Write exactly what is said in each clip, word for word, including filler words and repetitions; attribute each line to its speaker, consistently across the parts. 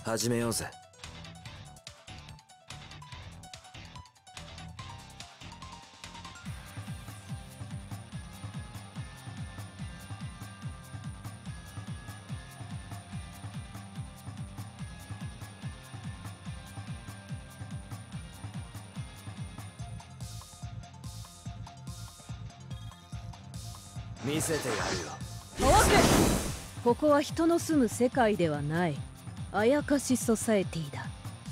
Speaker 1: 始めようぜ。見せてやるよ。
Speaker 2: オーケー。ここは人の住む世界ではない。あやかしソサエティだ。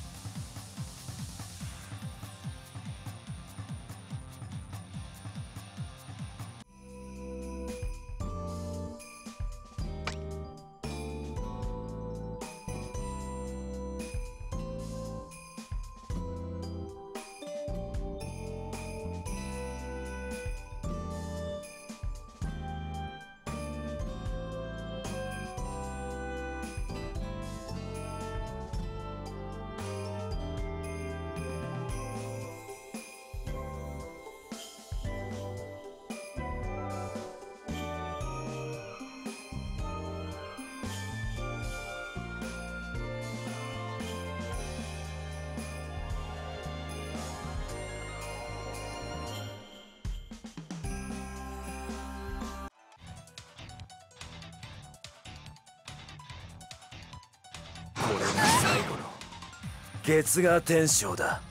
Speaker 1: これが最後の月牙天章だ。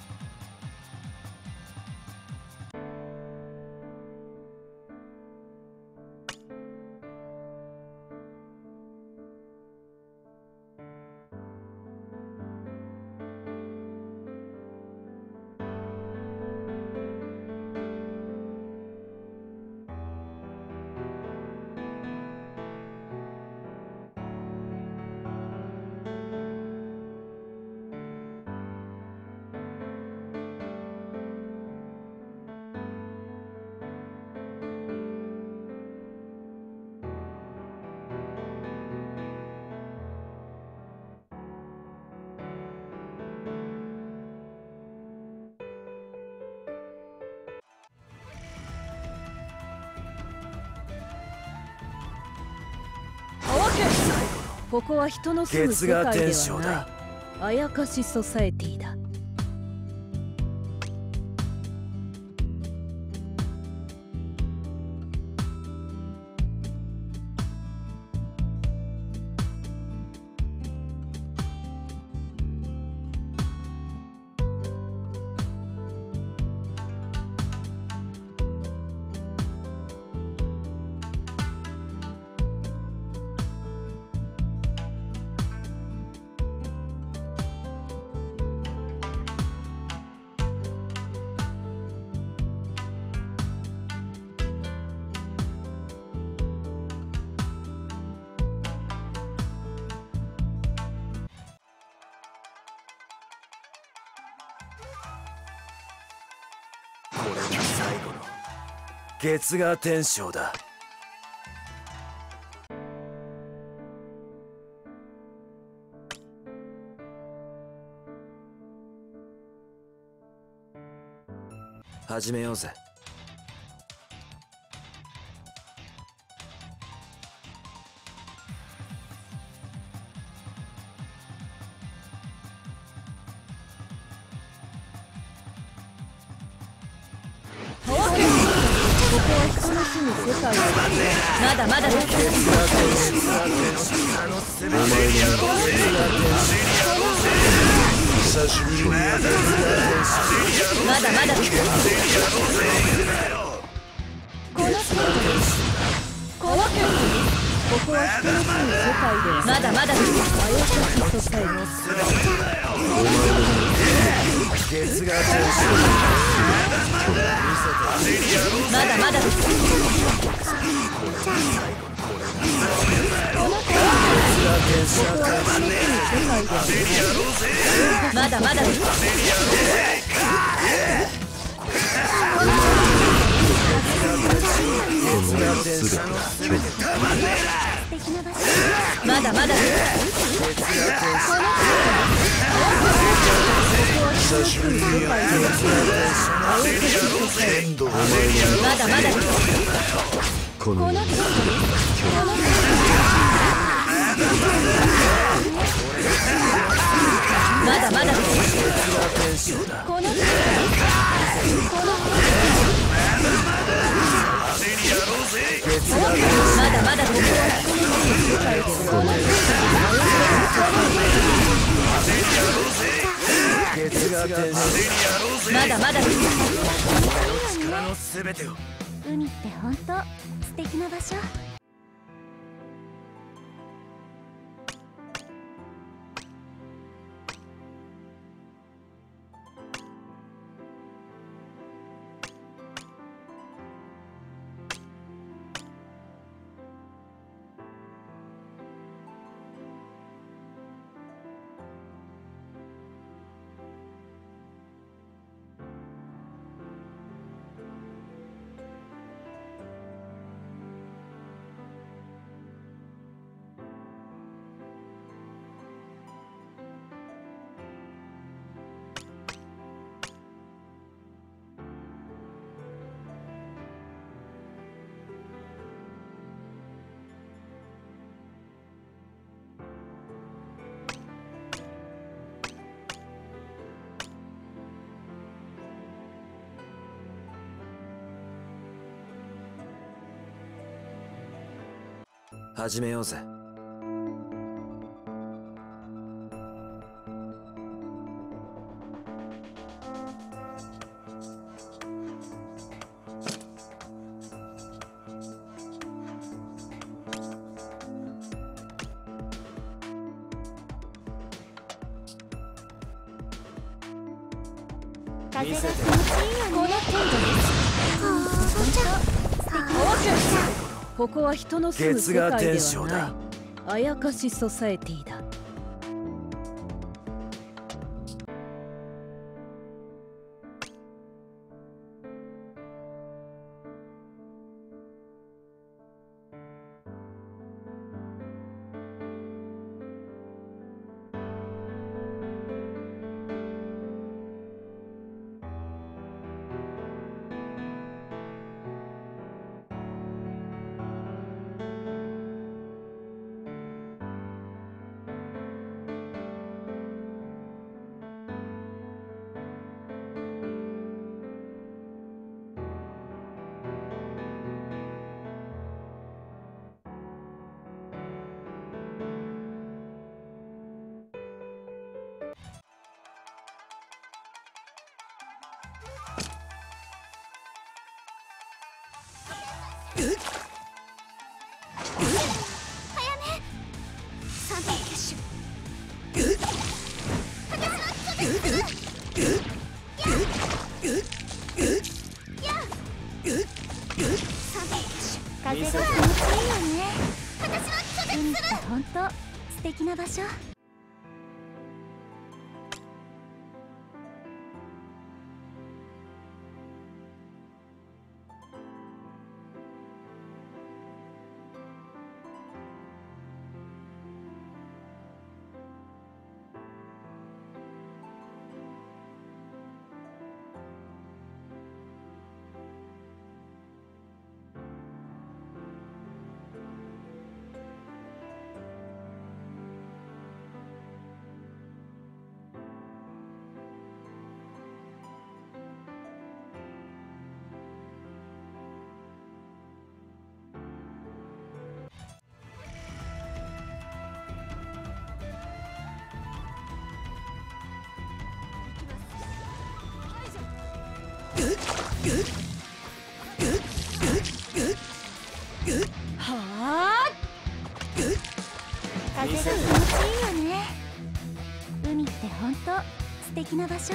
Speaker 2: ここは人の住む世界ではない。あやかしソサエティだ。
Speaker 1: これが最後の月牙天章だ。始めようぜ。
Speaker 2: 世界はまだまだだ。まだまだ。この世界このここは人の住む世界でまだまだ。あやかしソサエティ。
Speaker 1: 月牙天章。
Speaker 2: まだまだ。まだまだ。まだまだ。久しぶりにやってる。まだまだ。この世
Speaker 1: 習だ。
Speaker 2: この程度この程度
Speaker 1: ケツが
Speaker 2: まだまだここは人の住む世界ではない。
Speaker 1: ケツが天使
Speaker 2: まだまだ
Speaker 1: 力のすべてを。
Speaker 3: 海って本当素敵な場所。
Speaker 1: 始めようぜ。
Speaker 3: 風が気持ちいいよね。
Speaker 2: この程度ですここは人の住む世界ではない。あやかしソサエティだ。
Speaker 3: 風が気持ちいいよね。海って本当素敵な場所。
Speaker 2: はあ
Speaker 3: 風が気持ちいいよね。海って本当素敵な場所。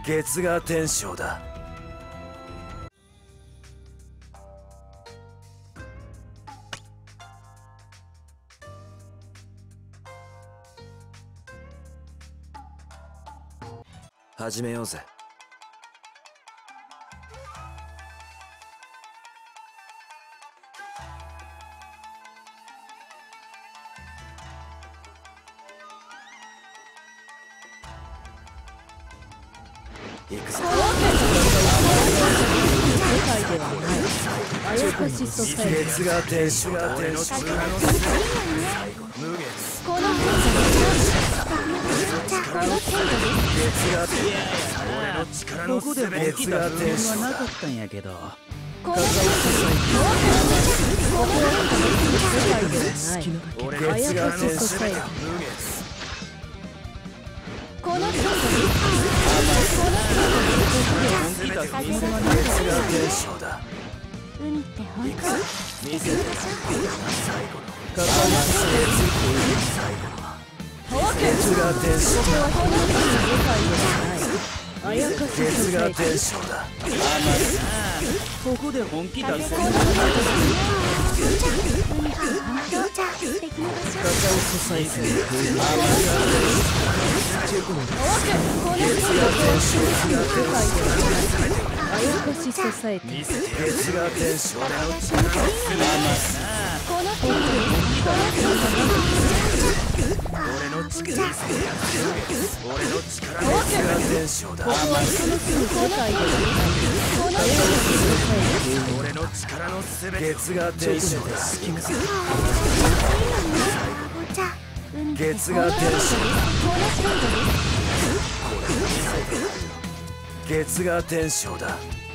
Speaker 1: 月が天章だ。始めようぜ。行くぞ。
Speaker 2: 世界ではないあやかしソサイティ。
Speaker 1: 月が天章だ。俺の力の全て無月。
Speaker 3: この程度この程度
Speaker 1: 月が天俺の力の全て月が天章だ。
Speaker 4: なかったんやけど。
Speaker 3: この程
Speaker 2: 世界ではない
Speaker 1: 俺の力の全て無月。
Speaker 3: この程度
Speaker 1: 月が天章だ。
Speaker 3: 海って本当
Speaker 1: 見せて最後の最後の月が天章だ。
Speaker 2: あやかしソ
Speaker 1: 月が
Speaker 2: サイティ。
Speaker 1: 天章だ。
Speaker 4: ここで本気出す。
Speaker 3: この程度海って本当素敵な場所
Speaker 2: カカオソサイティ。
Speaker 3: この程
Speaker 1: 月が天章だ。
Speaker 2: あやかしソサイティ。
Speaker 1: 見せて月が天章だ。
Speaker 3: この程度
Speaker 1: 俺の力見せて俺の力の月が天章だ。
Speaker 2: 世界ではないあやかしソサイティ。
Speaker 1: 俺の力の全て月が天章だ。月が天章だ。月が天章だ。